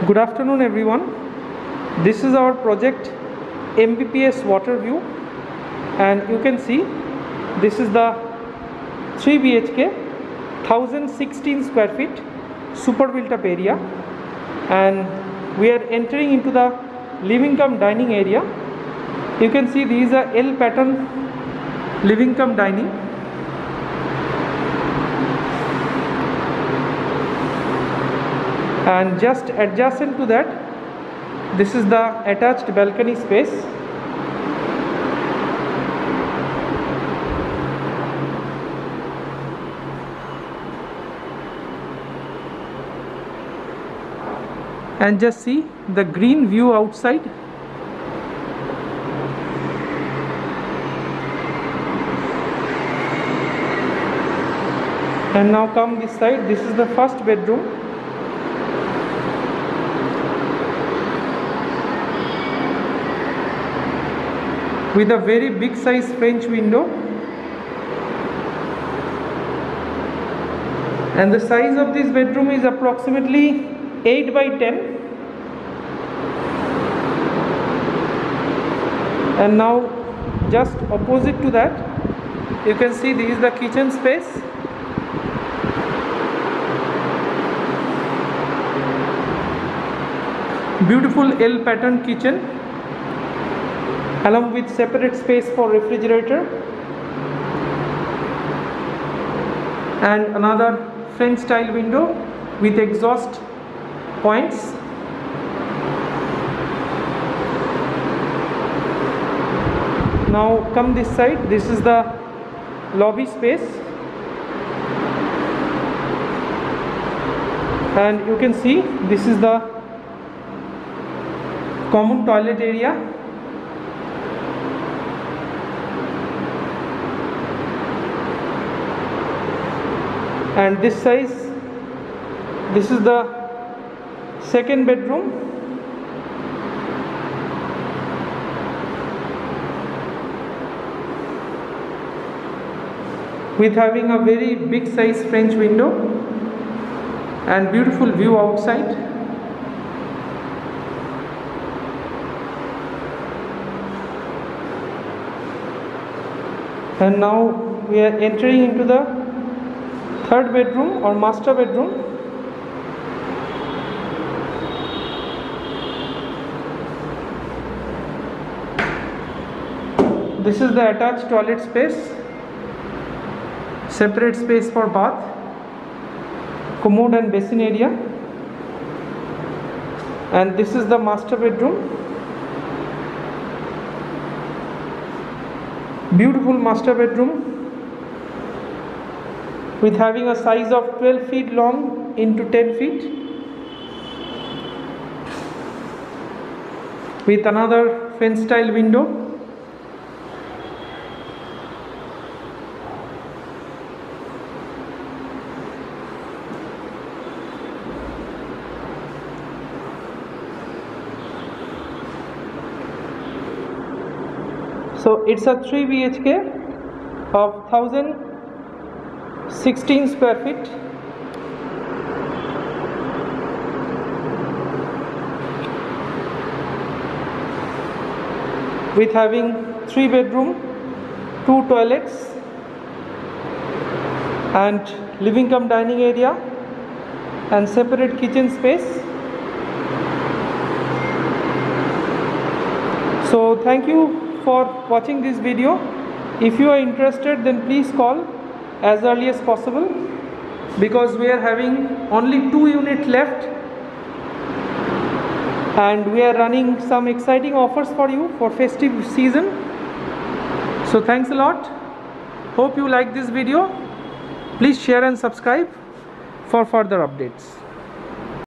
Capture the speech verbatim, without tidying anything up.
Good afternoon everyone. This is our project M B P S water view, and you can see this is the three B H K one thousand sixteen square feet super built up area, and we are entering into the living cum dining area. You can see these are L pattern living cum dining. And just adjacent to that, this is the attached balcony space. And just see the green view outside. And now come this side. This is the first bedroom. With a very big size French window, and the size of this bedroom is approximately eight by ten. And now just opposite to that, you can see this is the kitchen space. Beautiful L pattern kitchen, along with separate space for refrigerator, and another French style window with exhaust points. Now come this side. This is the lobby space, and you can see this is the common toilet area. And this size, this is the second bedroom. With having a very big size French window and beautiful view outside. And now we are entering into the third bedroom or master bedroom. This is the attached toilet space, separate space for bath, commode and basin area, and this is the master bedroom. Beautiful master bedroom with having a size of twelve feet long into ten feet, with another French style window. So it's a three B H K of one thousand sixteen square feet. With having three bedroom, two toilets, and living cum dining area and separate kitchen space. So thank you for watching this video. If you are interested, then please call as early as possible, because we are having only two units left, and we are running some exciting offers for you for festive season. So thanks a lot. Hope you like this video. Please share and subscribe for further updates.